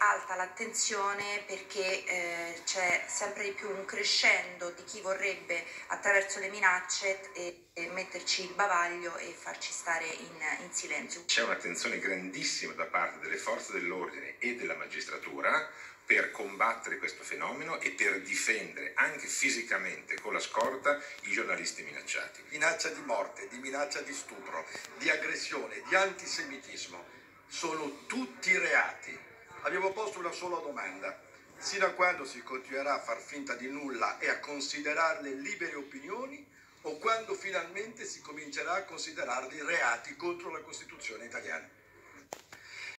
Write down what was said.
alta l'attenzione perché c'è sempre di più un crescendo di chi vorrebbe attraverso le minacce metterci il bavaglio e farci stare in silenzio. C'è un'attenzione grandissima da parte delle forze dell'ordine e della magistratura per combattere questo fenomeno e per difendere anche fisicamente con la scorta i giornalisti minacciati. Minaccia di morte, di minaccia di stupro, di aggressione, di antisemitismo, sono tutti reati. Abbiamo posto una sola domanda: sino a quando si continuerà a far finta di nulla e a considerarle libere opinioni, o quando finalmente si comincerà a considerarli reati contro la Costituzione italiana?